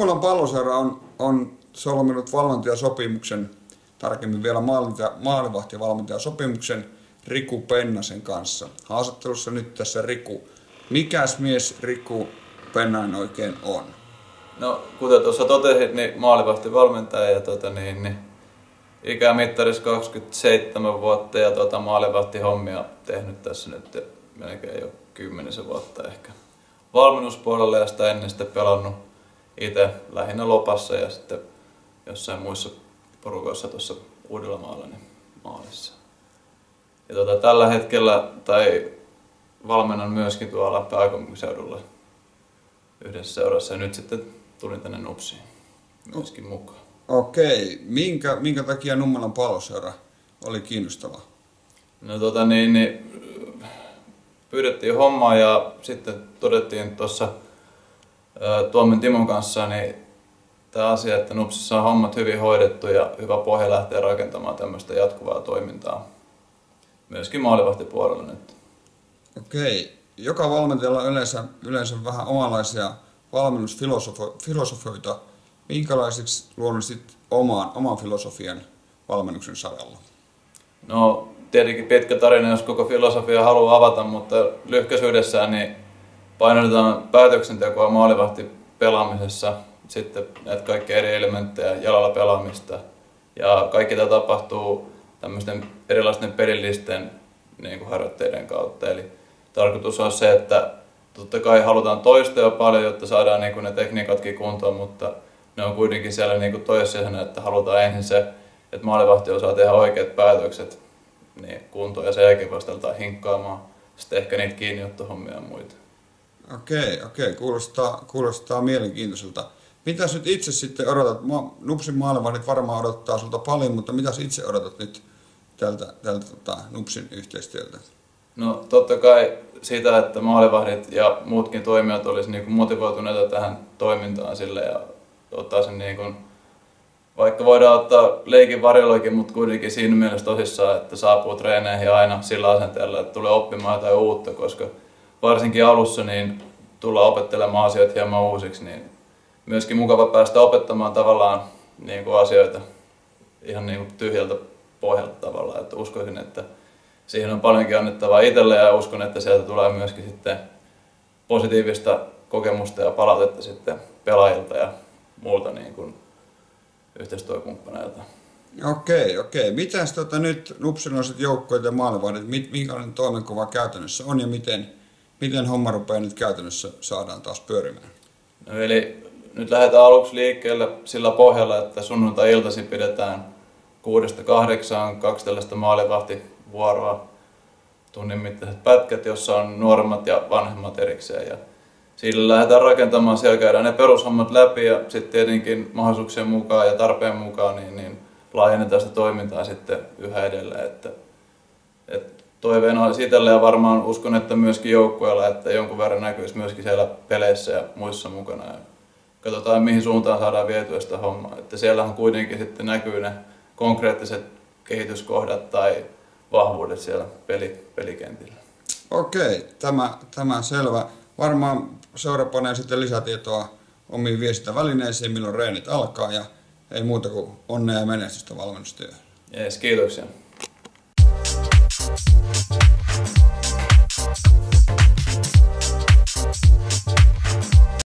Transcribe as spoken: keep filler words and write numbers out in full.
Nummelan Palloseura on, on solminut valmentajasopimuksen, tarkemmin vielä maalivahtivalmentajasopimuksen Riku Pennasen kanssa. Haastattelussa nyt tässä Riku. Mikäs mies Riku Pennanen oikein on? No, kuten tuossa totesit, niin maalivahtivalmentaja ja tota, niin, niin, ikämittarissa kaksikymmentäseitsemän vuotta ja tota, maalivahtihommia tehnyt tässä nyt melkein jo kymmenisen vuotta ehkä. Valmennuspuolella ja sitä ennen sitten pelannut itse lähinnä Lopassa ja sitten jossain muissa porukoissa tuossa Uudellamaalla niin maalissa. Ja tota, tällä hetkellä tai valmennan myöskin tuolla pääkaupunkiseudulla yhdessä seurassa ja nyt sitten tulin tänne Nupsiin myöskin mukaan. Okei. Minkä, minkä takia Nummelan Palloseura oli kiinnostava? No tota niin, niin pyydettiin hommaa ja sitten todettiin tuossa Tuomen Timon kanssa niin tämä asia, että Nupsissa on hommat hyvin hoidettu ja hyvä pohja lähteä rakentamaan tämmöistä jatkuvaa toimintaa. Myöskin maalivahtipuolella nyt. Okei. Joka valmentajalla on yleensä, yleensä vähän omanlaisia valmennusfilosofioita. Minkälaisiksi luonnollisit oman, oman filosofian valmennuksen saralla? No tietenkin pitkä tarina, jos koko filosofia haluaa avata, mutta lyhkäisyydessään niin painotetaan päätöksentekoa maalivahti pelaamisessa, sitten näitä kaikkia eri elementtejä, jalalla pelaamista ja kaikki tämä tapahtuu tämmöisten erilaisten pelillisten niin kuin harjoitteiden kautta. Eli tarkoitus on se, että totta kai halutaan toistaa paljon, jotta saadaan niin kuin ne tekniikatkin kuntoon, mutta ne on kuitenkin siellä niin kuin toissijaisena, että halutaan ensin se, että maalivahti osaa tehdä oikeat päätökset niin kuntoon ja sen jälkeen vasta aletaan hinkkaamaan sitten ehkä niitä kiinniottohommia ja muita. Okei, okei. Kuulostaa, kuulostaa mielenkiintoiselta. Mitäs nyt itse sitten odotat? Nupsin maalivahdit varmaan odottaa sulta paljon, mutta mitäs itse odotat nyt tältä, tältä tota, Nupsin yhteistyöltä? No totta kai sitä, että maalivahdit ja muutkin toimijat olisi niin kuin motivoituneita tähän toimintaan sille ja ottaa sen niin kuin, vaikka voidaan ottaa leikin varjollakin, mutta kuitenkin siinä mielessä tosissaan, että saapuu treeneihin aina sillä asenteella, että tulee oppimaan jotain uutta, koska varsinkin alussa niin tullaan opettelemaan asioita hieman uusiksi, niin myöskin mukava päästä opettamaan tavallaan niin kuin asioita ihan niin kuin tyhjältä pohjalta tavallaan, että uskoisin, että siihen on paljonkin annettavaa itselle ja uskon, että sieltä tulee myöskin sitten positiivista kokemusta ja palautetta sitten pelaajilta ja muulta niin kuin yhteistyökumppaneilta. Okei, okei. Mitäs tota nyt nupsilaiset joukkueet ja maalivahdit, minkälainen toimenkuva käytännössä on ja miten, miten homma rupeaa nyt käytännössä saadaan taas pyörimään? No eli nyt lähdetään aluksi liikkeelle sillä pohjalla, että sunnuntai-iltaisin pidetään kuudesta kahdeksaan kaksi tällaista maalivahtivuoroa, tunnin mittaiset pätkät, jossa on nuoremmat ja vanhemmat erikseen. Ja sillä lähdetään rakentamaan, siellä käydään ne perushommat läpi ja sitten tietenkin mahdollisuuksien mukaan ja tarpeen mukaan niin, niin laajennetaan sitä toimintaa sitten yhä edelleen. Että, että toiveena olisi itselle ja varmaan uskon, että myöskin joukkueella, että jonkun verran näkyisi myöskin siellä peleissä ja muissa mukana. Ja katsotaan mihin suuntaan saadaan vietyä sitä hommaa. Että siellähän kuitenkin sitten näkyy ne konkreettiset kehityskohdat tai vahvuudet siellä peli, pelikentillä. Okei, tämä, tämä selvä. Varmaan seura panee sitten lisätietoa omiin viestintävälineisiin, milloin reenit alkaa ja ei muuta kuin onnea ja menestystä valmennustyöhön. Jees, kiitoksia.